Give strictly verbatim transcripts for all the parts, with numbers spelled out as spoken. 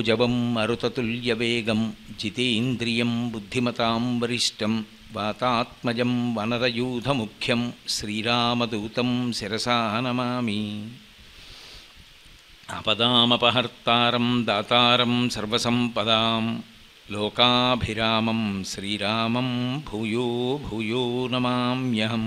మనోజవం మరుతతుల్యవేగం జితేంద్రియం బుద్ధిమతాం వరిష్టం వాతాత్మజం వనరయూధముఖ్యం శ్రీరామదూతం శిరసా నమామి. ఆపదామపహర్తారం దాతారం సర్వసంపదాం లోకాభిరామం శ్రీరామం భూయో భూయో నమామ్యహం.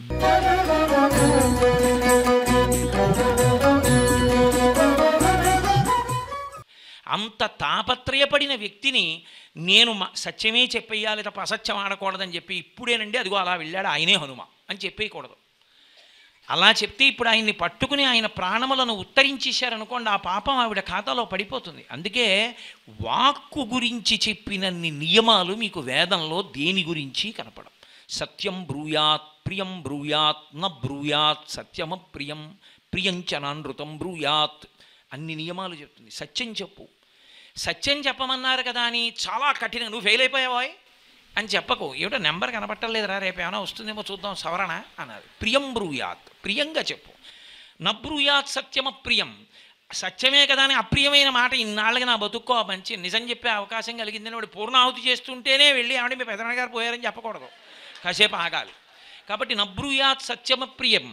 అంత తాపత్రయపడిన వ్యక్తిని నేను సత్యమే చెప్పేయాలి తప్ప అసత్యం ఆడకూడదని చెప్పి ఇప్పుడేనండి అదిగో అలా వెళ్ళాడు ఆయనే హనుమ అని చెప్పేయకూడదు. అలా చెప్తే ఇప్పుడు ఆయన్ని పట్టుకుని ఆయన ప్రాణములను ఉత్తరించేశారనుకోండి, ఆ పాపం ఆవిడ ఖాతాలో పడిపోతుంది. అందుకే వాక్కు గురించి చెప్పినన్ని నియమాలు మీకు వేదంలో దేని గురించి కనపడం. సత్యం బ్రూయాత్, ప్రియం బ్రూయాత్, న బ్రూయాత్ సత్యమ ప్రియం, ప్రియంచనానృతం బ్రూయాత్ అన్ని నియమాలు చెప్తుంది. సత్యం చెప్పు, సత్యం చెప్పమన్నారు కదా అని చాలా కఠినంగా నువ్వు ఫెయిల్ అయిపోయావా అని చెప్పకు. ఏమిటో నెంబర్ కనపట్టలేదురా రేపు ఏమైనా వస్తుందేమో చూద్దాం సవరణ అన్నారు. ప్రియం బ్రూయాత్, ప్రియంగా చెప్పు. నబ్రూయాత్ సత్యమ ప్రియం, సత్యమే కదా అని అప్రియమైన మాట ఇన్నాళ్ళకి నా బతుక్కో మంచి నిజం చెప్పే అవకాశం కలిగిందని వాడు పూర్ణాహుతి చేస్తుంటేనే వెళ్ళి ఆవిడ మీ పెదనాన్న గారు పోయారని చెప్పకూడదు, కాసేపు ఆగాలి. కాబట్టి నబ్రూయాత్ సత్యమ ప్రియం,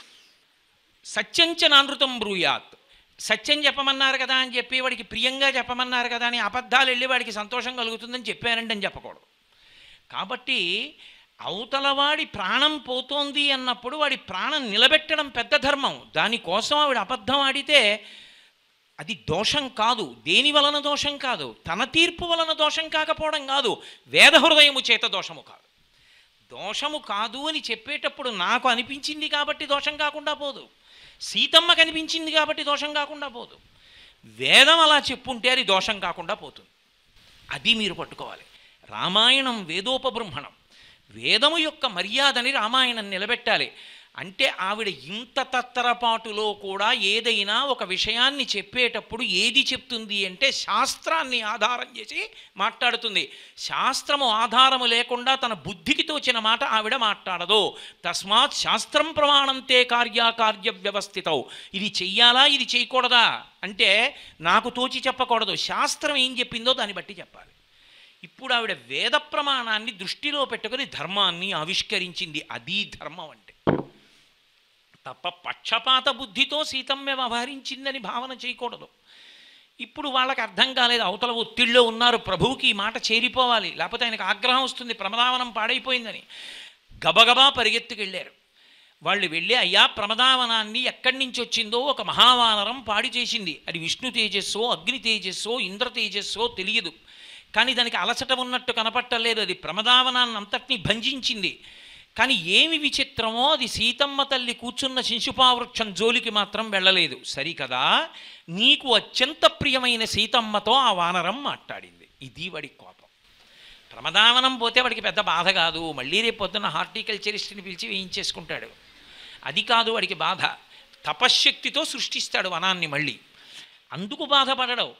సత్యంచ నానృతం బ్రూయాత్, సత్యం చెప్పమన్నారు కదా అని చెప్పి వాడికి ప్రియంగా చెప్పమన్నారు కదా అని అబద్ధాలు వెళ్ళి వాడికి సంతోషం కలుగుతుందని చెప్పానండి అని చెప్పకూడదు. కాబట్టి అవతలవాడి ప్రాణం పోతోంది అన్నప్పుడు వాడి ప్రాణం నిలబెట్టడం పెద్ద ధర్మం. దానికోసం ఆవిడ అబద్ధం ఆడితే అది దోషం కాదు. దేని వలన దోషం కాదు, తన తీర్పు వలన దోషం కాకపోవడం కాదు, వేద హృదయము చేత దోషము కాదు. దోషము కాదు అని చెప్పేటప్పుడు నాకు అనిపించింది కాబట్టి దోషం కాకుండా పోదు, సీతమ్మ కనిపించింది కాబట్టి దోషం కాకుండా పోదు. వేదం అలా చెప్పుంటే అది దోషం కాకుండా పోతుంది. అది మీరు పట్టుకోవాలి. రామాయణం వేదోపబృంహణం, వేదము యొక్క మర్యాదని రామాయణం నిలబెట్టాలి. అంటే ఆవిడ ఇంత తత్తరపాటులో కూడా ఏదైనా ఒక విషయాన్ని చెప్పేటప్పుడు ఏది చెప్తుంది అంటే శాస్త్రాన్ని ఆధారం చేసి మాట్లాడుతుంది. శాస్త్రము ఆధారము లేకుండా తన బుద్ధికి తోచిన మాట ఆవిడ మాట్లాడదు. తస్మాత్ శాస్త్రం ప్రమాణంతే కార్యాకార్య వ్యవస్థితౌ. ఇది చెయ్యాలా ఇది చేయకూడదా అంటే నాకు తోచి చెప్పకూడదు, శాస్త్రం ఏం చెప్పిందో దాన్ని బట్టి చెప్పాలి. ఇప్పుడు ఆవిడ వేద ప్రమాణాన్ని దృష్టిలో పెట్టుకుని ధర్మాన్ని ఆవిష్కరించింది. అది ధర్మం అంటే తప్ప పక్షపాత బుద్ధితో సీతమ్మ వ్యవహరించిందని భావన చేయకూడదు. ఇప్పుడు వాళ్ళకి అర్థం కాలేదు, అవతల ఒత్తిడిలో ఉన్నారు, ప్రభువుకి ఈ మాట చేరిపోవాలి లేకపోతే ఆయనకు ఆగ్రహం వస్తుంది, ప్రమదావనం పాడైపోయిందని గబగబా పరిగెత్తుకెళ్ళారు. వాళ్ళు వెళ్ళి అయ్యా ప్రమదావనాన్ని ఎక్కడి నుంచి వచ్చిందో ఒక మహావానరం పాడి చేసింది. అది విష్ణు తేజస్సో అగ్ని తేజస్సో ఇంద్ర తేజస్సో తెలియదు, కానీ దానికి అలసట ఉన్నట్టు కనపట్టలేదు. అది ప్రమదావనాన్ని అంతటినీ భంజించింది. కానీ ఏమి విచిత్రమో అది సీతమ్మ తల్లి కూర్చున్న శిశుపావృక్షం జోలికి మాత్రం వెళ్ళలేదు. సరికదా, నీకు అత్యంత ప్రియమైన సీతమ్మతో ఆ వానరం మాట్లాడింది. ఇది వాడి కోపం. ప్రమదావనం పోతే వాడికి పెద్ద బాధ కాదు, మళ్ళీ రేపు పొద్దున్న హార్టికల్చరిస్ట్ని పిలిచి వేయించేసుకుంటాడు. అది కాదు వాడికి బాధ. తపశ్శక్తితో సృష్టిస్తాడు వనాన్ని మళ్ళీ, అందుకు బాధపడడం.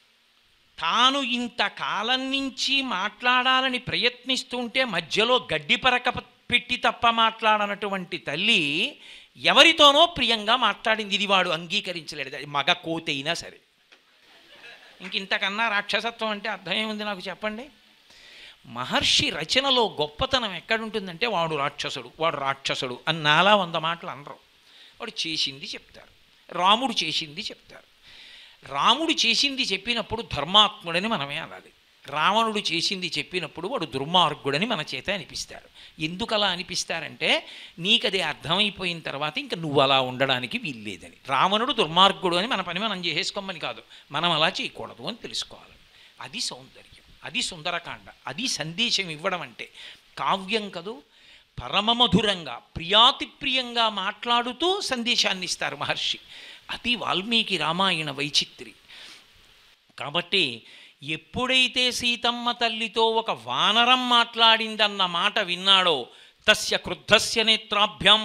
తాను ఇంతకాలం నుంచి మాట్లాడాలని ప్రయత్నిస్తుంటే మధ్యలో గడ్డి పరక పెట్టి తప్ప మాట్లాడనటువంటి తల్లి ఎవరితోనో ప్రియంగా మాట్లాడింది. ఇది వాడు అంగీకరించలేడు. అది మగ కోతైనా సరే. ఇంక ఇంతకన్నా రాక్షసత్వం అంటే అర్థం ఏముంది నాకు చెప్పండి. మహర్షి రచనలో గొప్పతనం ఎక్కడుంటుందంటే వాడు రాక్షసుడు వాడు రాక్షసుడు అని నాలా వంద మాటలు అనరు. వాడు చేసింది చెప్తారు, రాముడు చేసింది చెప్తారు. రాముడు చేసింది చెప్పినప్పుడు ధర్మాత్ముడని మనమే అనాలి. రావణుడు చేసింది చెప్పినప్పుడు వాడు దుర్మార్గుడని మన చేత అనిపిస్తారు. ఎందుకు అలా అనిపిస్తారంటే నీకదే అర్థమైపోయిన తర్వాత ఇంకా నువ్వు అలా ఉండడానికి వీల్లేదని. రావణుడు దుర్మార్గుడు అని మన పని మనం చేసేసుకోమని కాదు, మనం అలా చేయకూడదు అని తెలుసుకోవాలి. అది సౌందర్యం, అది సుందరకాండ, అది సందేశం ఇవ్వడం అంటే. కావ్యం కదూ, పరమమధురంగా ప్రియాతి ప్రియంగా మాట్లాడుతూ సందేశాన్ని ఇస్తారు మహర్షి. అది వాల్మీకి రామాయణ వైచిత్రి. కాబట్టి ఎప్పుడైతే సీతమ్మ తల్లితో ఒక వానరం మాట్లాడిందన్న మాట విన్నాడో తస్య క్రుద్ధస్య నేత్రాభ్యాం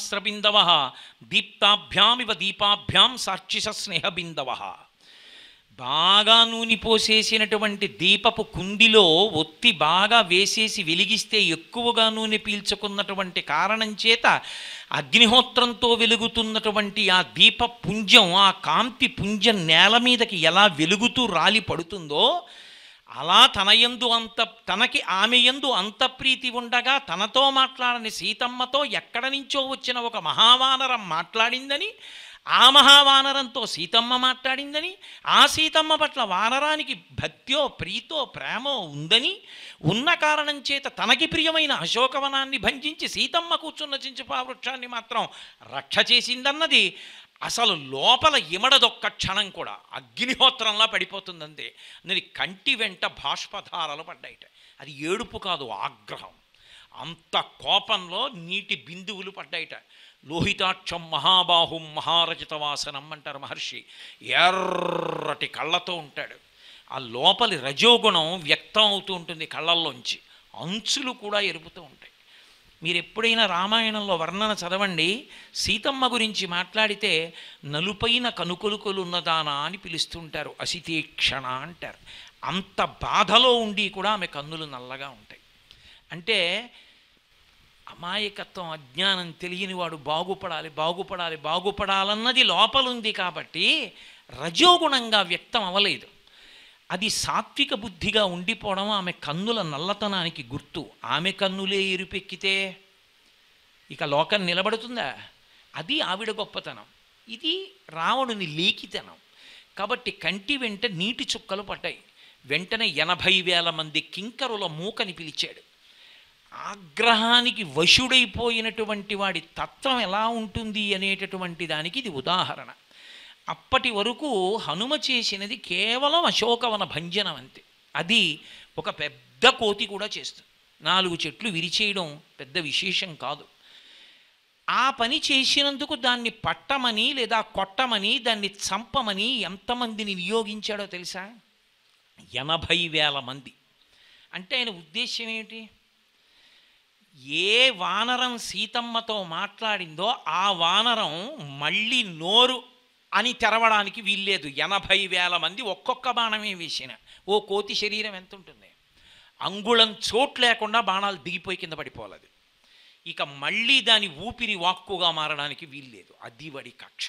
ప్రాపతన్నాశ్రబిందవ దీప్తాభ్యామివ దీపాభ్యాం సాక్షిష స్నేహబిందవ. బాగా నూనె పోసేసినటువంటి దీపపు కుండిలో ఒత్తి బాగా వేసేసి వెలిగిస్తే ఎక్కువగా నూనె పీల్చుకున్నటువంటి కారణం చేత అగ్నిహోత్రంతో వెలుగుతున్నటువంటి ఆ దీప పుంజం, ఆ కాంతి పుంజం నేల మీదకి ఎలా వెలుగుతూ రాలి పడుతుందో, అలా తన యందు అంత తనకి ఆమె యందు అంత ప్రీతి ఉండగా తనతో మాట్లాడని సీతమ్మతో ఎక్కడ నుంచో వచ్చిన ఒక మహావానరం మాట్లాడిందని, ఆ మహావానరంతో సీతమ్మ మాట్లాడిందని, ఆ సీతమ్మ పట్ల వానరానికి భక్త్యో ప్రీతో ప్రేమో ఉందని, ఉన్న కారణం చేత తనకి ప్రియమైన అశోకవనాన్ని భంజించి సీతమ్మ కూర్చున్న చించుపా వృక్షాన్ని మాత్రం రక్ష చేసిందన్నది అసలు లోపల ఇమడదొక్క క్షణం కూడా అగ్నిహోత్రంలా పడిపోతుందంతే. అది కంటి వెంట బాష్పధారలు పడ్డాయిట. అది ఏడుపు కాదు, ఆగ్రహం. అంత కోపంలో నీటి బిందువులు పడ్డాయిట. లోహితాక్షం మహాబాహుం మహారజితవాసనం అంటారు మహర్షి. ఎర్రటి కళ్ళతో ఉంటాడు. ఆ లోపలి రజోగుణం వ్యక్తం అవుతూ ఉంటుంది కళ్ళల్లోంచి. అంచులు కూడా ఎరుపుతూ ఉంటాయి. మీరు ఎప్పుడైనా రామాయణంలో వర్ణన చదవండి, సీతమ్మ గురించి మాట్లాడితే నలుపైన కనుకొలుకొలున్నదానా అని పిలుస్తుంటారు, అసితీక్షణ అంటారు. అంత బాధలో ఉండి కూడా ఆమె కన్నులు నల్లగా ఉంటాయి. అంటే అమాయకత్వం, అజ్ఞానం తెలియని వాడు బాగుపడాలి బాగుపడాలి బాగుపడాలన్నది లోపలుంది కాబట్టి రజోగుణంగా వ్యక్తం అవ్వలేదు. అది సాత్విక బుద్ధిగా ఉండిపోవడం ఆమె కన్నుల నల్లతనానికి గుర్తు. ఆమె కన్నులే ఎరుపెక్కితే ఇక లోకం నిలబడుతుందా? అది ఆవిడ గొప్పతనం. ఇది రావణుని లేఖితనం. కాబట్టి కంటి వెంట నీటి చుక్కలు పడ్డాయి. వెంటనే ఎనభై వేల మంది కింకరుల మూకని పిలిచాడు. ఆగ్రహానికి వశుడైపోయినటువంటి వాడి తత్వం ఎలా ఉంటుంది అనేటటువంటి దానికి ఇది ఉదాహరణ. అప్పటి వరకు హనుమ చేసినది కేవలం అశోకవన భంజనం అంతే. అది ఒక పెద్ద కోతి కూడా చేస్తుంది. నాలుగు చెట్లు విరిచేయడం పెద్ద విశేషం కాదు. ఆ పని చేసినందుకు దాన్ని పట్టమని లేదా కొట్టమని దాన్ని చంపమని ఎంతమందిని నియోగించాడో తెలుసా? ఎనభై వేల మంది. అంటే ఆయన ఉద్దేశ్యం ఏమిటి? ఏ వానరం సీతమ్మతో మాట్లాడిందో ఆ వానరం మళ్ళీ నోరు అని తెరవడానికి వీల్లేదు. ఎనభై వేల మంది ఒక్కొక్క బాణమే వేసిన ఓ కోతి శరీరం ఎంత ఉంటుంది? అంగుళం చోటు లేకుండా బాణాలు దిగిపోయి కింద పడిపోలేదు. ఇక మళ్ళీ దాని ఊపిరి వాక్కుగా మారడానికి వీల్లేదు. అది వాడి కక్ష.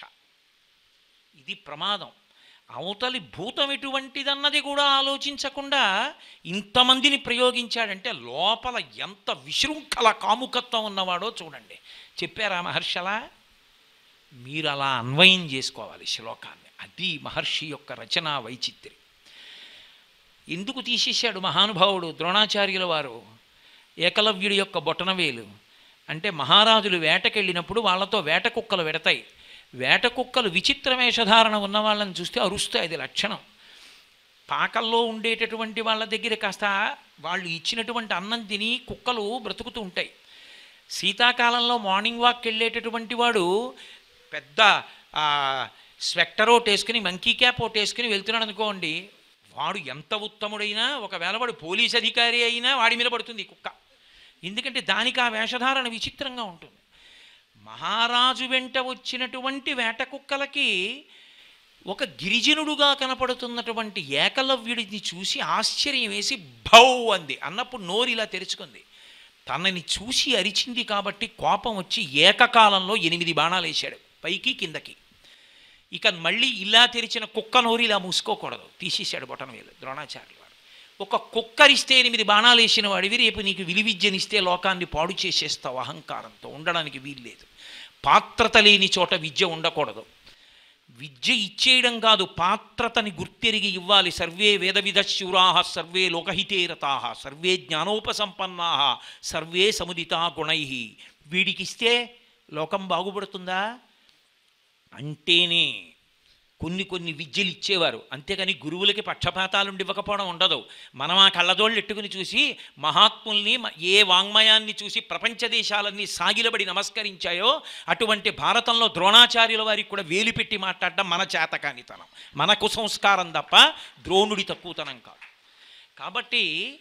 ఇది ప్రమాదం. అవతలి భూతం ఎటువంటిదన్నది కూడా ఆలోచించకుండా ఇంతమందిని ప్రయోగించాడంటే లోపల ఎంత విశృంఖల కాముకత్వం ఉన్నవాడో చూడండి. చెప్పారా మహర్షలా? మీరు అలా అన్వయం చేసుకోవాలి శ్లోకాన్ని. అది మహర్షి యొక్క రచనా వైచిత్ర్యం. ఎందుకు తీసేశాడు మహానుభావుడు ద్రోణాచార్యుల వారు ఏకలవ్యుడి యొక్క బొటనవేలు? అంటే మహారాజులు వేటకెళ్ళినప్పుడు వాళ్ళతో వేట కుక్కలు వెడతాయి. వేట కుక్కలు విచిత్ర వేషధారణ ఉన్న వాళ్ళని చూస్తే అరుస్తాయి. అది లక్షణం. పాకల్లో ఉండేటటువంటి వాళ్ళ దగ్గర కాస్త వాళ్ళు ఇచ్చినటువంటి అన్నం తిని కుక్కలు బ్రతుకుతూ ఉంటాయి. శీతాకాలంలో మార్నింగ్ వాక్ వెళ్ళేటటువంటి వాడు పెద్ద స్వెక్టర్ ఒకటి వేసుకుని మంకీ క్యాప్ ఒకటి వేసుకుని వెళ్తున్నాడు అనుకోండి, వాడు ఎంత ఉత్తముడైనా ఒకవేళ వాడు పోలీస్ అధికారి అయినా వాడి మీద పడుతుంది కుక్క. ఎందుకంటే దానికి ఆ వేషధారణ విచిత్రంగా ఉంటుంది. మహారాజు వెంట వచ్చినటువంటి వేట కుక్కలకి ఒక గిరిజనుడుగా కనపడుతున్నటువంటి ఏకలవ్యుడిని చూసి ఆశ్చర్యం వేసి భౌ అంది. అన్నప్పుడు నోరు ఇలా తెరుచుకుంది. తనని చూసి అరిచింది కాబట్టి కోపం వచ్చి ఏకకాలంలో ఎనిమిది బాణాలు వేశాడు, పైకి కిందకి. ఇక మళ్ళీ ఇలా తెరిచిన కుక్క నోరు ఇలా మూసుకోకూడదు, తీసేశాడు బొటనవేలు ద్రోణాచార్యులు వారు. ఒక కుక్కరిస్తే ఎనిమిది బాణాలు వేసిన వాడివి రేపు నీకు విలువిద్యనిస్తే లోకాన్ని పాడు చేసేస్తావు. అహంకారంతో ఉండడానికి వీల్లేదు. పాత్రత లేని చోట విద్య ఉండకూడదు. విద్య ఇచ్చేయడం కాదు, పాత్రతని గుర్తెరిగి ఇవ్వాలి. సర్వే వేదవిధశూరా సర్వే లోకహితేరతా సర్వే జ్ఞానోపసంపన్నా సర్వే సముదితా గుణై. వీడికిస్తే లోకం బాగుపడుతుందా? అంటేనే కొన్ని కొన్ని విద్యలు ఇచ్చేవారు. అంతేకాని గురువులకి పక్షపాతాలుండి ఇవ్వకపోవడం ఉండదు. మనం ఆ కళ్ళజోళ్ళు ఎట్టుకుని చూసి మహాత్ముల్ని, ఏ వాంగ్మయాన్ని చూసి ప్రపంచ దేశాలన్నీ సాగిలబడి నమస్కరించాయో అటువంటి భారతంలో ద్రోణాచార్యుల వారికి కూడా వేలు పెట్టి మాట్లాడడం మన చేతకానితనం, మన కుసంస్కారం తప్ప ద్రోణుడి తక్కువతనం కాదు. కాబట్టి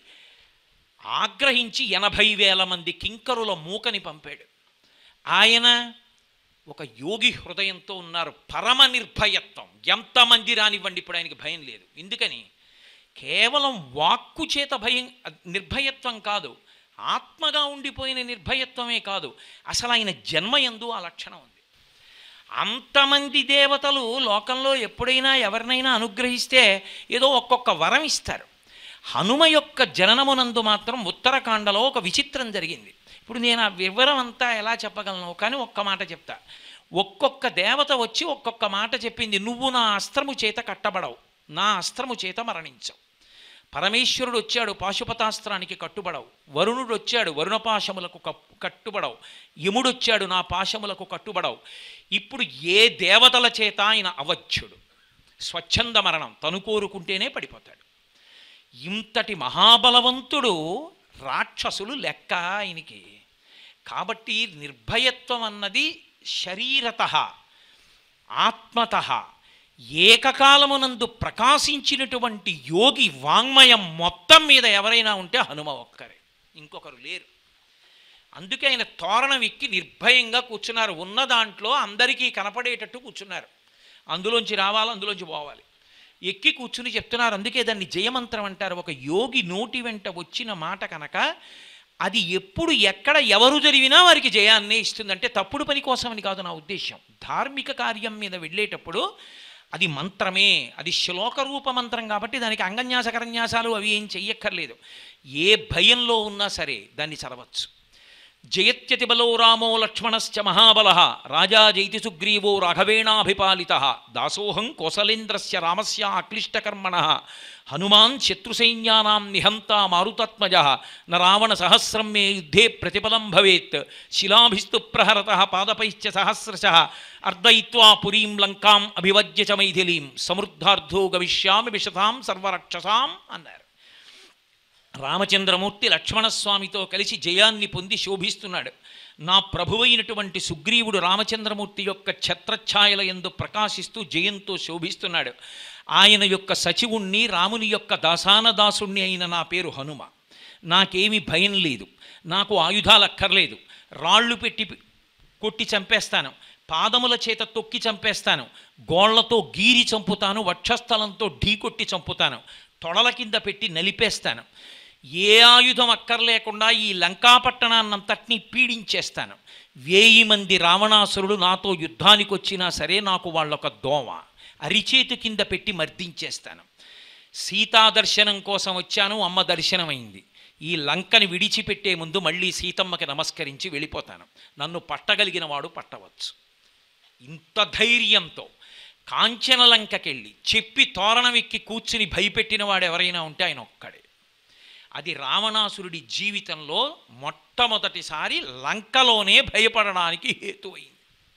ఆగ్రహించి ఎనభై వేల మంది కింకరుల మూకని పంపాడు. ఆయన ఒక యోగి హృదయంతో ఉన్నారు. పరమ నిర్భయత్వం, ఎంతమంది రానివ్వండి, ఇప్పుడు ఆయనకి భయం లేదు. ఎందుకని? కేవలం వాక్కు చేత భయం, నిర్భయత్వం కాదు, ఆత్మగా ఉండిపోయిన నిర్భయత్వమే కాదు, అసలు ఆయన జన్మయందు ఆ లక్షణం ఉంది. అంతమంది దేవతలు లోకంలో ఎప్పుడైనా ఎవరినైనా అనుగ్రహిస్తే ఏదో ఒక్కొక్క వరం ఇస్తారు. హనుమ యొక్క జననమునందు మాత్రం ఉత్తరాఖండలో ఒక విచిత్రం జరిగింది. ఇప్పుడు నేను ఆ వివరం అంతా ఎలా చెప్పగలను, కానీ ఒక్క మాట చెప్తా. ఒక్కొక్క దేవత వచ్చి ఒక్కొక్క మాట చెప్పింది. నువ్వు నా అస్త్రము చేత కట్టబడవు, నా అస్త్రము చేత మరణించవు. పరమేశ్వరుడు వచ్చాడు, పాశుపతాస్త్రానికి కట్టుబడవు. వరుణుడు వచ్చాడు, వరుణపాశములకు కట్టుబడవు. యముడు వచ్చాడు, నా పాశములకు కట్టుబడవు. ఇప్పుడు ఏ దేవతల చేత ఆయన అవధ్యుడు, స్వచ్ఛంద మరణం, తను కోరుకుంటేనే పడిపోతాడు. ఇంతటి మహాబలవంతుడు, రాక్షసులు లెక్క ఆయనకి. కాబట్టి నిర్భయత్వం అన్నది శరీరత ఆత్మత ఏకకాలమునందు ప్రకాశించినటువంటి యోగి వాంగ్మయం మొత్తం మీద ఎవరైనా ఉంటే హనుమ ఒక్కరే, ఇంకొకరు లేరు. అందుకే ఆయన తోరణం ఎక్కి నిర్భయంగా కూర్చున్నారు. ఉన్న దాంట్లో అందరికీ కనపడేటట్టు కూర్చున్నారు. అందులోంచి రావాలి, అందులోంచి పోవాలి, ఎక్కి కూర్చుని చెప్తున్నారు. అందుకే దాన్ని జయమంత్రం అంటారు. ఒక యోగి నోటి వెంట వచ్చిన మాట కనుక అది ఎప్పుడు ఎక్కడ ఎవరు జరిగినా వారికి జయాన్నే ఇస్తుంది. అంటే తప్పుడు పని కోసమని కాదు నా ఉద్దేశం. ధార్మిక కార్యం మీద వెళ్ళేటప్పుడు అది మంత్రమే, అది శ్లోక రూప మంత్రం కాబట్టి దానికి అంగన్యాస కరన్యాసాలు అవి ఏం చెయ్యక్కర్లేదు. ఏ భయంలో ఉన్నా సరే దాన్ని చదవచ్చు. జయత్యతి బలో రామో లక్ష్మణశ్చ మహాబల రాజా జైతి సుగ్రీవో రాఘవేణాభిపాలిత దాసోహం కోసలేంద్రస్య రామస్య అక్లిష్టకర్మణ హనుమాన్ శత్రుసైన్యానాం నిహంతా మారుతాత్మజ న రావణ సహస్రం మే యుద్ధే ప్రతిఫలం భవేత్ శిలాభిస్తు ప్రహరత పాదపైశ్చ సహస్రశ అర్దయిత్వా పురీం లంకాం అభివజ్య చ మైథిలీం సమృద్ధార్థో గవిష్యామి విశతాం సర్వరక్షసాం అన్నారు. రామచంద్రమూర్తి లక్ష్మణస్వామితో కలిసి జయాన్ని పొంది శోభిస్తున్నాడు. నా ప్రభువైనటువంటి సుగ్రీవుడు రామచంద్రమూర్తి యొక్క ఛత్రఛాయల యందు ప్రకాశిస్తూ జయంతో శోభిస్తున్నాడు. ఆయన యొక్క సచివుణ్ణి, రాముని యొక్క దాసానదాసుణ్ణి అయిన నా పేరు హనుమ. నాకేమీ భయం లేదు, నాకు ఆయుధాలు అక్కర్లేదు. రాళ్ళు పెట్టి కొట్టి చంపేస్తాను, పాదముల చేత తొక్కి చంపేస్తాను, గోళ్లతో గీరి చంపుతాను, వక్షస్థలంతో ఢీకొట్టి చంపుతాను, తొడల కింద పెట్టి నలిపేస్తాను. ఏ ఆయుధం అక్కర్లేకుండా ఈ లంకాపట్టణాన్నంతటినీ పీడించేస్తాను. వేయి మంది రావణాసురుడు నాతో యుద్ధానికి వచ్చినా సరే నాకు వాళ్ళొక దోమ, అరిచేతు కింద పెట్టి మర్దించేస్తాను. సీతా దర్శనం కోసం వచ్చాను, అమ్మ దర్శనమైంది. ఈ లంకని విడిచిపెట్టే ముందు మళ్ళీ సీతమ్మకి నమస్కరించి వెళ్ళిపోతాను. నన్ను పట్టగలిగిన వాడు పట్టవచ్చు. ఇంత ధైర్యంతో కాంచన లంకకెళ్ళి చెప్పి తోరణం ఎక్కి కూర్చుని భయపెట్టిన వాడు ఎవరైనా ఉంటే ఆయన ఒక్కడే. అది రావణాసురుడి జీవితంలో మొట్టమొదటిసారి లంకలోనే భయపడడానికి హేతువైంది.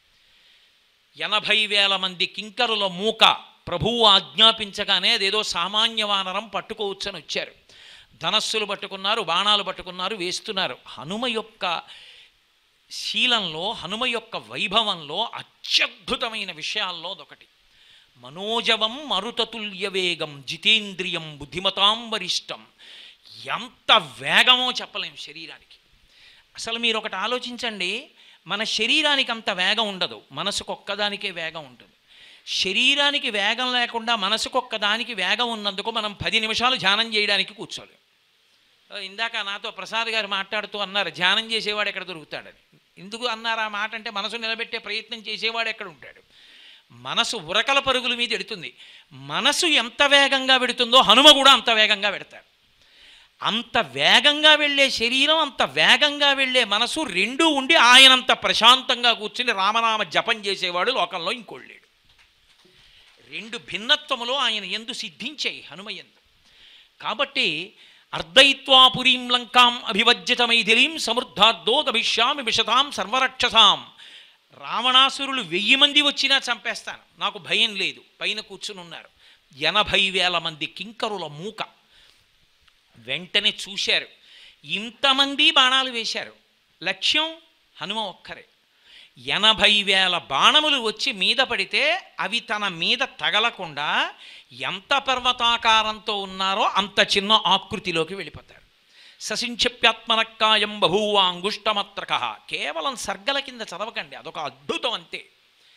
ఎనభై వేల మంది కింకరుల మూక ప్రభువు ఆజ్ఞాపించగానే అదేదో సామాన్య వానరం పట్టుకోవచ్చని వచ్చారు. ధనస్సులు పట్టుకున్నారు, బాణాలు పట్టుకున్నారు, వేస్తున్నారు. హనుమ యొక్క శీలంలో, హనుమ యొక్క వైభవంలో అత్యద్భుతమైన విషయాల్లో అదొకటి. మనోజవం మరుతతుల్యవేగం జితేంద్రియం బుద్ధిమతాం వరిష్టం. ఎంత వేగమో చెప్పలేం శరీరానికి. అసలు మీరు ఒకటి ఆలోచించండి, మన శరీరానికి అంత వేగం ఉండదు, మనసుకు ఒక్కదానికే వేగం ఉంటుంది. శరీరానికి వేగం లేకుండా మనసుకు ఒక్కదానికి వేగం ఉన్నందుకు మనం పది నిమిషాలు ధ్యానం చేయడానికి కూర్చోలేం. ఇందాక నాతో ప్రసాద్ గారు మాట్లాడుతూ అన్నారు, ధ్యానం చేసేవాడు ఎక్కడ దొరుకుతాడని. ఎందుకు అన్నారు ఆ మాట అంటే, మనసు నిలబెట్టే ప్రయత్నం చేసేవాడు ఎక్కడ ఉంటాడు. మనసు ఉరకల పరుగుల మీద ఎడుతుంది. మనసు ఎంత వేగంగా పెడుతుందో హనుమ కూడా అంత వేగంగా పెడతాడు. అంత వేగంగా వెళ్ళే శరీరం, అంత వేగంగా వెళ్ళే మనసు రెండూ ఉండి ఆయనంత ప్రశాంతంగా కూర్చుని రామనామ జపం చేసేవాడు లోకంలో ఇంకోళ్ళేడు. రెండు భిన్నత్వములో ఆయన ఎందు సిద్ధించాయి హనుమ ఎందు. కాబట్టి అర్దయిత్వా పురీం లంకాం అభివజ్యత మైథిలీం సమృద్ధార్థో గమిష్యామి విశతాం సర్వరక్షసాం. రావణాసురులు వెయ్యి మంది వచ్చినా చంపేస్తాను, నాకు భయం లేదు. పైన కూర్చుని ఉన్నారు ఎనభై వేల మంది కింకరుల మూక. వెంటనే చూశారు, ఇంతమంది బాణాలు వేశారు, లక్ష్యం హనుమ ఒక్కరే. ఎనభై వేల బాణములు వచ్చి మీద పడితే అవి తన మీద తగలకుండా ఎంత పర్వతాకారంతో ఉన్నారో అంత చిన్న ఆకృతిలోకి వెళ్ళిపోతారు. ససింక్షప్యాత్మనక్కాయం బభూవా అంగుష్టమత్రక. కేవలం సర్గల కింద చదవకండి, అదొక అద్భుతం అంతే.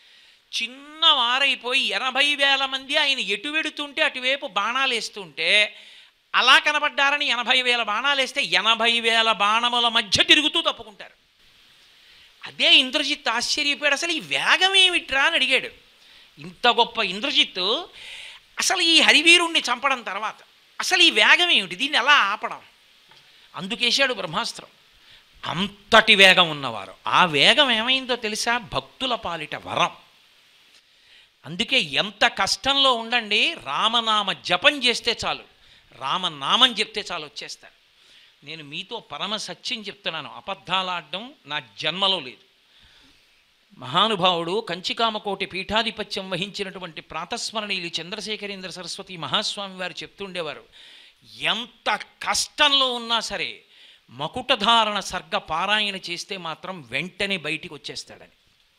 చిన్నవారైపోయి ఎనభై వేల మంది ఆయన ఎటు వెడుతుంటే అటువైపు బాణాలు వేస్తుంటే అలా కనబడ్డారని ఎనభై వేల బాణాలు వేస్తే ఎనభై వేల బాణముల మధ్య తిరుగుతూ తప్పుకుంటారు. అదే ఇంద్రజిత్ ఆశ్చర్యపోయాడు, అసలు ఈ వేగం ఏమిట్రా అని అడిగాడు. ఇంత గొప్ప ఇంద్రజిత్తు అసలు ఈ హరివీరుణ్ణి చంపడం తర్వాత అసలు ఈ వేగం ఏమిటి, దీన్ని ఎలా ఆపడం? అందుకేశాడు బ్రహ్మాస్త్రం. అంతటి వేగం ఉన్నవారు. ఆ వేగం ఏమైందో తెలుసా? భక్తుల పాలిట వరం. అందుకే ఎంత కష్టంలో ఉండండి, రామనామ జపం చేస్తే చాలు, రామనామం చెప్తే చాలు వచ్చేస్తారు. నేను మీతో పరమ సత్యం చెప్తున్నాను, అబద్ధాలాడడం నా జన్మలో లేదు. మహానుభావుడు కంచికామకోటి పీఠాధిపత్యం వహించినటువంటి ప్రాతస్మరణీయులు చంద్రశేఖరేంద్ర సరస్వతి మహాస్వామి వారు చెప్తుండేవారు, ఎంత కష్టంలో ఉన్నా సరే మకుటధారణ సర్గ పారాయణ చేస్తే మాత్రం వెంటనే బయటికి వచ్చేస్తాడని.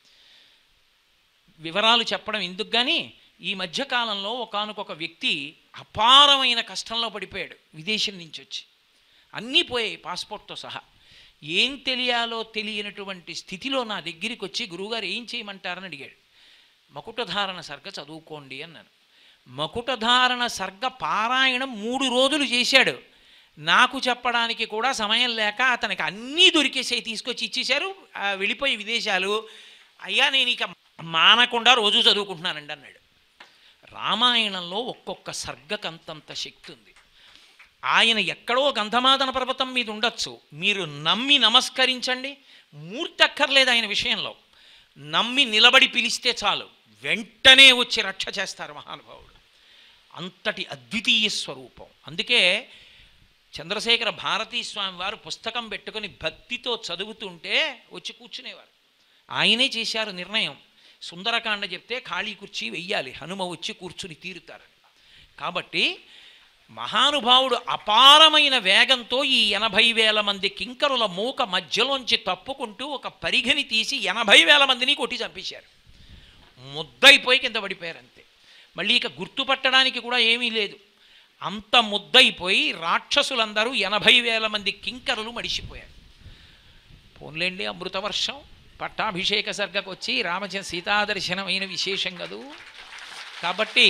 వివరాలు చెప్పడం ఎందుకు కానీ, ఈ మధ్యకాలంలో ఒకానొక వ్యక్తి అపారమైన కష్టంలో పడిపోయాడు. విదేశం నుంచి వచ్చి అన్నీ పోయాయి, పాస్పోర్ట్తో సహా. ఏం తెలియాలో తెలియనటువంటి స్థితిలో నా దగ్గరికి వచ్చి, గురువుగారు ఏం చేయమంటారని అడిగాడు. మకుటధారణ సర్గ చదువుకోండి అన్నాను. మకుటధారణ సర్గ పారాయణం మూడు రోజులు చేశాడు. నాకు చెప్పడానికి కూడా సమయం లేక అతనికి అన్నీ దొరికేసాయి, తీసుకొచ్చి ఇచ్చేశారు. వెళ్ళిపోయి విదేశాలు. అయ్యా నేను ఇక మానకుండా రోజు చదువుకుంటున్నానండి అన్నాడు. రామాయణంలో ఒక్కొక్క సర్గకంతంత శక్తి ఉంది. ఆయన ఎక్కడో గంధమాదన పర్వతం మీద ఉండొచ్చు, మీరు నమ్మి నమస్కరించండి, మూర్తి అక్కర్లేదు ఆయన విషయంలో. నమ్మి నిలబడి పిలిస్తే చాలు, వెంటనే వచ్చి రక్ష చేస్తారు మహానుభావుడు. అంతటి అద్వితీయ స్వరూపం. అందుకే చంద్రశేఖర భారతీ స్వామి వారు పుస్తకం పెట్టుకొని భక్తితో చదువుతుంటే వచ్చి కూర్చునేవారు. ఆయనే చేశారు నిర్ణయం, సుందరకాండ చెప్తే ఖాళీ కుర్చీ వెయ్యాలి, హనుమ వచ్చి కూర్చుని తీరుతారు. కాబట్టి మహానుభావుడు అపారమైన వేగంతో ఈ ఎనభై వేల మంది కింకరుల మూక మధ్యలోంచి తప్పుకుంటూ ఒక పరిఘని తీసి ఎనభై వేల మందిని కొట్టి చంపేశారు. ముద్దయిపోయి కింద పడిపోయారు అంతే. మళ్ళీ ఇక గుర్తుపట్టడానికి కూడా ఏమీ లేదు. అంత ముద్దయిపోయి రాక్షసులందరూ ఎనభై వేల మంది కింకరులు మడిసిపోయారు. పోన్లేండి, అమృతవర్షం పట్టాభిషేక సర్గకు వచ్చి రామచంద్ర సీతాదర్శనమైన విశేషం కదూ. కాబట్టి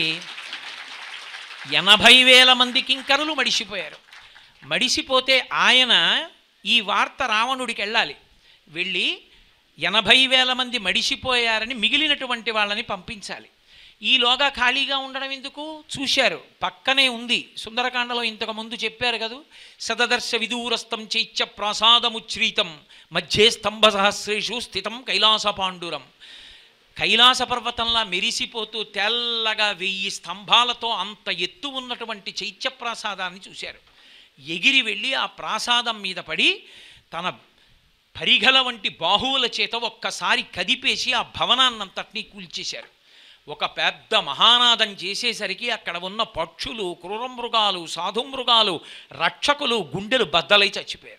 ఎనభై వేల మంది కింకరులు మడిసిపోయారు. మడిసిపోతే ఆయన ఈ వార్త రావణుడికి వెళ్ళాలి. వెళ్ళి ఎనభై వేల మంది మడిసిపోయారని మిగిలినటువంటి వాళ్ళని పంపించాలి. ఈలోగా ఖాళీగా ఉండడం ఎందుకు? చూశారు, పక్కనే ఉంది. సుందరకాండలో ఇంతకు ముందు చెప్పారు కదా, సదదర్శ విదూరస్థం చైత్య ప్రాసాదముచ్ఛ్రీతం మధ్యే స్తంభ సహస్రేషు స్థితం కైలాస పాండురం. కైలాస పర్వతంలా మెరిసిపోతూ తెల్లగా వెయ్యి స్తంభాలతో అంత ఎత్తు ఉన్నటువంటి చైత్య ప్రాసాదాన్ని చూశారు. ఎగిరి వెళ్ళి ఆ ప్రాసాదం మీద పడి తన పరిఘల వంటి బాహువుల చేత ఒక్కసారి కదిపేసి ఆ భవనాన్నంతటినీ కూల్చేశారు. ఒక పెద్ద మహానాదం చేసేసరికి అక్కడ ఉన్న పక్షులు, క్రూరమృగాలు, సాధుమృగాలు, రక్షకులు గుండెలు బద్దలై చచ్చిపోయారు.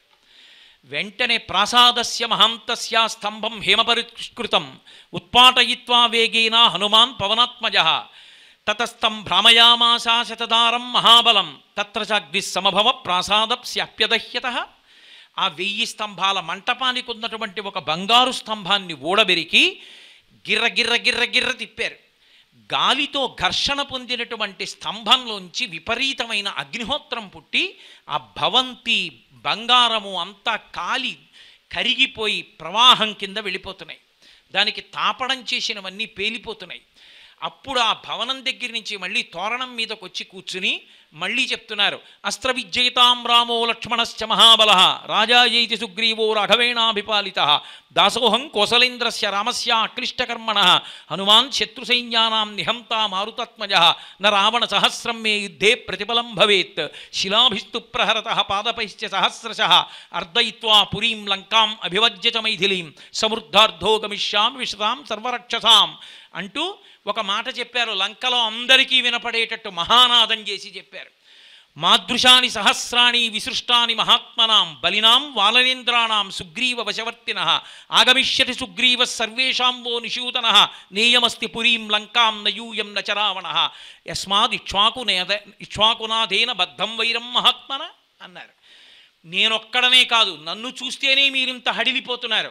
వెంటనే ప్రాసాదస్య మహాంతస్య స్తంభం హేమపరిష్కృతం ఉత్పాటయిత్వా వేగేన హనుమాన్ పవనాత్మజ తతస్థం భ్రామయామాస శతదారం మహాబలం తత్ర చాగ్ని సమభవ ప్రాసాదస్యాప్యదహ్యత. ఆ వెయ్యి స్తంభాల మంటపానికి ఉన్నటువంటి ఒక బంగారు స్తంభాన్ని ఊడబెరికి గిర్ర గిర్ర గిర్ర గిర్ర తిప్పారు. గాలితో ఘర్షణ పొందినటువంటి స్తంభంలోంచి విపరీతమైన అగ్నిహోత్రం పుట్టి ఆ భవంతి బంగారము అంతా కాలి కరిగిపోయి ప్రవాహం కింద వెళ్ళిపోతున్నాయి. దానికి తాపడం చేసినవన్నీ పేలిపోతున్నాయి. అప్పుడు ఆ భవనం దగ్గర నుంచి మళ్ళీ తోరణం మీదకి వచ్చి కూర్చుని మళ్ళీ చెప్తున్నారు, అస్త్ర విజయితాం రామో లక్ష్మణశ్చ మహాబల రాజాయైతి సుగ్రీవో రాఘవేణాభిపాలిత దాసోహం కోసలేంద్రస్య రామస్య అక్లిష్టకర్మణ హనుమాన్ శత్రు సైన్యానాం నిహంతా మారుతాత్మజ న రావణ సహస్రం మే యుద్ధే ప్రతిఫలం భవేత్ శిలాభిస్తు ప్రహరత పాదపైశ్చ సహస్రశః అర్దయిత్వా పురీం లంకాం అభివజ్యత మైథిలీం సమృద్ధార్థో గమిష్యామి విశతాం సర్వరక్షసాం అంటూ ఒక మాట చెప్పారు. లంకలో అందరికీ వినపడేటట్టు మహానాదం చేసి చెప్పారు. మాదృశాని సహస్రాణి విసృష్టాని మహాత్మనాం బలినాం వానరేంద్రాణం సుగ్రీవ వశవర్తిన ఆగమిష్యతి సుగ్రీవ సర్వేషాం వో నిషూదన నేయమస్తి పురీం లంకాం నయూయం నచరావణ యస్మాద్ ఇక్ష్వాకునేద ఇక్ష్వాకునాథేన బద్ధం వైరం మహాత్మన అన్నారు. నేనొక్కడనే కాదు, నన్ను చూస్తేనే మీరింత హడిలిపోతున్నారు.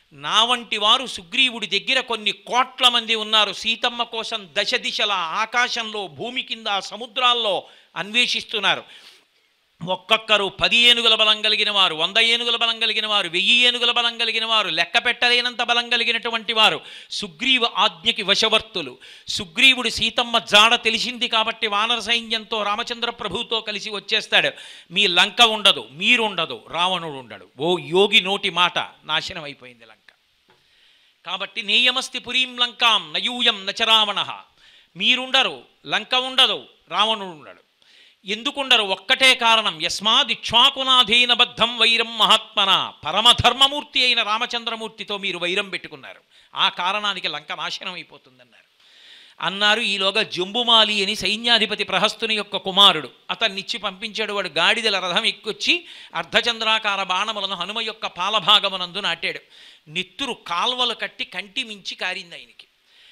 నా వంటి వారు సుగ్రీవుడి దగ్గర కొన్ని కోట్ల మంది ఉన్నారు. సీతమ్మ కోసం దశ దిశల ఆకాశంలో, భూమి కింద, సముద్రాల్లో అన్వేషిస్తున్నారు. ఒక్కొక్కరు పది ఏనుగుల బలం కలిగిన వారు, వంద ఏనుగుల బలం కలిగిన వారు, వెయ్యి ఏనుగుల బలం కలిగిన వారు, లెక్క పెట్టలేనంత బలం కలిగినటువంటి వారు సుగ్రీవ ఆజ్ఞకి వశవర్తులు. సుగ్రీవుడు సీతమ్మ జాడ తెలిసింది కాబట్టి వానర సైన్యంతో రామచంద్ర ప్రభువుతో కలిసి వచ్చేస్తాడు. మీ లంక ఉండదు, మీరుండదు, రావణుడు ఉండడు. ఓ యోగి నోటి మాట నాశనం అయిపోయింది లంక. కాబట్టి నేయమస్తి పురీం లంకాం నయూయం నచరావణ. మీరుండరు, లంక ఉండదు, రావణుడు ఉండడు. ఎందుకుండరు? ఒక్కటే కారణం, యస్మాదిక్ష్వాకునాధీన బద్ధం వైరం మహాత్మన. పరమధర్మమూర్తి అయిన రామచంద్రమూర్తితో మీరు వైరం పెట్టుకున్నారు, ఆ కారణానికి లంక నాశనం అయిపోతుందన్నారు. అన్నారు. ఈలోగా జంబుమాలి అని సైన్యాధిపతి ప్రహస్తుని యొక్క కుమారుడు, అతన్నిచ్చి పంపించాడు. వాడు గాడిదల రథం ఎక్కొచ్చి అర్ధచంద్రాకార బాణములను హనుమ యొక్క పాలభాగమునందు నాటాడు. నెత్తురు కాల్వలు కట్టి కంటి మించి కారింది ఆయనకి.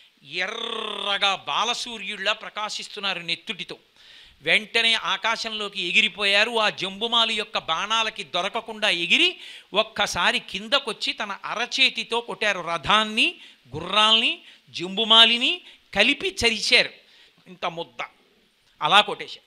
ఎర్రగా బాలసూర్యుళ్ళ ప్రకాశిస్తున్నారు నెత్తుటితో. వెంటనే ఆకాశంలోకి ఎగిరిపోయారు. ఆ జంబుమాలి యొక్క బాణాలకి దొరకకుండా ఎగిరి ఒక్కసారి కిందకొచ్చి తన అరచేతితో కొట్టారు. రథాన్ని, గుర్రాల్ని, జంబుమాలిని కలిపి చరిచారు. ఇంత ముద్ద అలా కొట్టేశారు.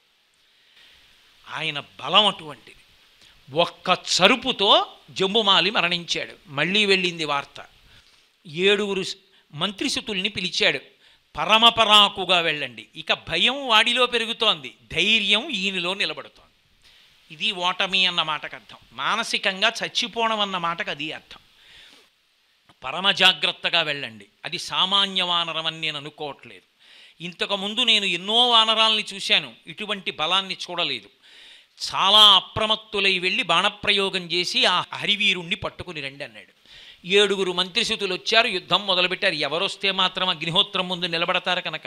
ఆయన బలం అటువంటిది. ఒక్క చరుపుతో జంబుమాలి మరణించాడు. మళ్ళీ వెళ్ళింది వార్త. ఏడుగురు మంత్రిసుతుల్ని పిలిచాడు. పరమపరాకుగా వెళ్ళండి. ఇక భయం వాడిలో పెరుగుతోంది, ధైర్యం ఈయనలో నిలబడుతోంది. ఇది ఓటమి అన్న మాటకు అర్థం. మానసికంగా చచ్చిపోవడం అన్న మాటకు అది అర్థం. పరమ జాగ్రత్తగా వెళ్ళండి. అది సామాన్య వానరం అని నేను అనుకోవట్లేదు. ఇంతకుముందు నేను ఎన్నో వానరాల్ని చూశాను, ఇటువంటి బలాన్ని చూడలేదు. చాలా అప్రమత్తులై వెళ్ళి బాణప్రయోగం చేసి ఆ హరివీరుణ్ణి పట్టుకుని రండి అన్నాడు. ఏడుగురు మంత్రిసుతులు వచ్చారు, యుద్ధం మొదలుపెట్టారు. ఎవరొస్తే మాత్రం అగ్నిహోత్రం ముందు నిలబడతారు కనుక.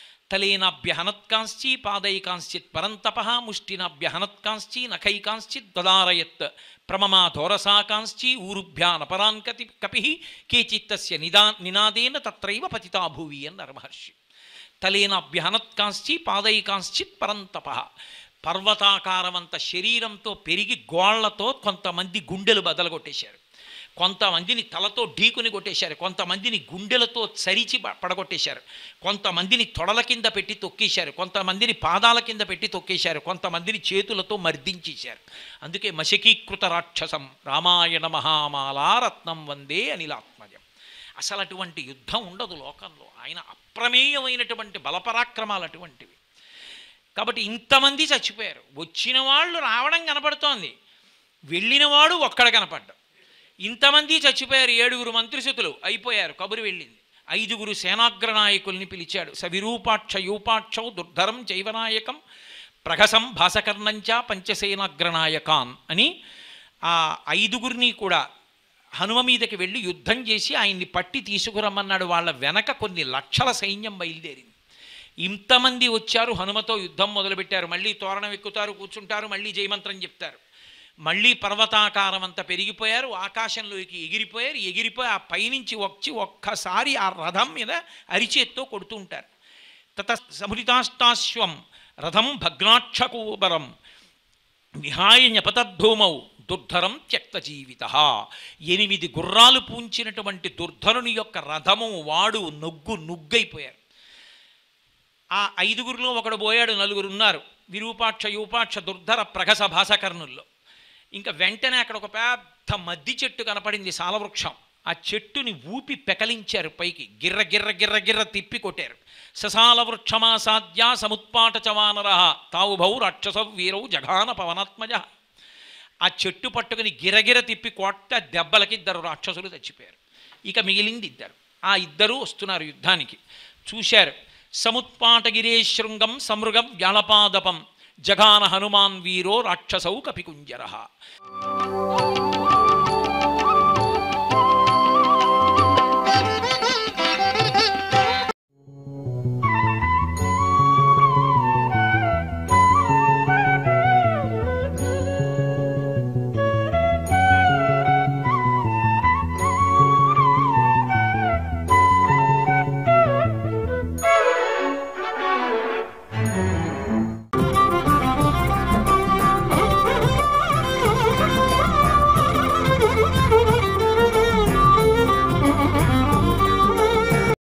తలేనాభ్యహనత్కాంశ్చి పాదైకాంశ్చిత్ పరంతప ముష్టినాభ్యహనత్కాంశ్చి నఖైకాంశ్చిత్ దదారయత్ ప్రమమాధోరసాకాంశ్చి ఊరుభ్యానపరాన్ కతి కపి కేచిత్తస్య నిదా నినాదేన తత్రైవ పతితా భూవి అన్నారు మహర్షి. తలేనాభ్యహనత్కాంశ్చి పాదైకాంశ్చిత్ పరంతప. పర్వతాకారమంత శరీరంతో పెరిగి గోళ్లతో కొంతమంది గుండెలు బదలగొట్టేశారు, కొంతమందిని తలతో ఢీకుని కొట్టేశారు, కొంతమందిని గుండెలతో చరిచి పడగొట్టేశారు, కొంతమందిని తొడల కింద పెట్టి తొక్కేశారు, కొంతమందిని పాదాల కింద పెట్టి తొక్కేశారు, కొంతమందిని చేతులతో మర్దించేశారు. అందుకే మశకీకృత రాక్షసం రామాయణ మహామాలారత్నం వందే అనిలాత్మజం. అసలు అటువంటి యుద్ధం ఉండదు లోకంలో. ఆయన అప్రమేయమైనటువంటి బలపరాక్రమాలు అటువంటివి. కాబట్టి ఇంతమంది చచ్చిపోయారు. వచ్చిన వాళ్ళు రావడం కనపడుతోంది, వెళ్ళినవాడు ఒక్కడ కనపడ్డా. ఇంతమంది చచ్చిపోయారు. ఏడుగురు మంత్రిసుతులు అయిపోయారు, కబురు వెళ్ళింది. ఐదుగురు సేనాగ్రనాయకుల్ని పిలిచాడు. సవిరూపాక్ష యూపాక్షౌ దుర్ధరం చైవనాయకం ప్రహసం భాసకర్ణంచ పంచసేనాగ్రనాయకాన్ అని ఆ ఐదుగురిని కూడా హనుమ మీదకి వెళ్ళి యుద్ధం చేసి ఆయన్ని పట్టి తీసుకురమ్మన్నాడు. వాళ్ళ వెనక కొన్ని లక్షల సైన్యం బయలుదేరింది. ఇంతమంది వచ్చారు, హనుమతో యుద్ధం మొదలుపెట్టారు. మళ్ళీ తోరణం ఎక్కుతారు, కూర్చుంటారు, మళ్ళీ జయమంత్రం చెప్తారు. మళ్ళీ పర్వతాకారం అంతా పెరిగిపోయారు, ఆకాశంలోకి ఎగిరిపోయారు. ఎగిరిపోయి ఆ పైనుంచి వచ్చి ఒక్కసారి ఆ రథం మీద అరిచేత్తో కొడుతూ ఉంటారు. తత సమృతాష్టాశ్వం రథం భగ్నాక్షకూబరం విహాయ న్యపతద్భూమౌ దుర్ధరం త్యక్త జీవిత. ఎనిమిది గుర్రాలు పూంచినటువంటి దుర్ధరుని యొక్క రథము వాడు నొగ్గు నుగ్గైపోయారు. ఆ ఐదుగురిలో ఒకడు పోయాడు, నలుగురు ఉన్నారు. విరూపాక్ష యూపాక్ష దుర్ధర ప్రగస భాసకర్ణుల్లో. ఇంకా వెంటనే అక్కడ ఒక పెద్ద మద్ది చెట్టు కనపడింది, సాలవృక్షం. ఆ చెట్టుని ఊపి పెకలించారు పైకి, గిర్ర గిర్ర గిర్ర గిర్ర తిప్పి కొట్టారు. ససాల వృక్షమాసాద్య సముత్పాట చవానర తావుభౌ రాక్షస వీరౌ జఘాన పవనాత్మజ. ఆ చెట్టు పట్టుకుని గిరగిర తిప్పి కొట్ట దెబ్బలకి ఇద్దరు రాక్షసులు చచ్చిపోయారు. ఇక మిగిలింది ఇద్దరు. ఆ ఇద్దరు వస్తున్నారు యుద్ధానికి. చూశారు. సముత్పాటగిరే శృంగం సమృగ వ్యాళపాదపం జఘాన హనుమాన్ వీరో రాక్షసౌ కపికుంజర.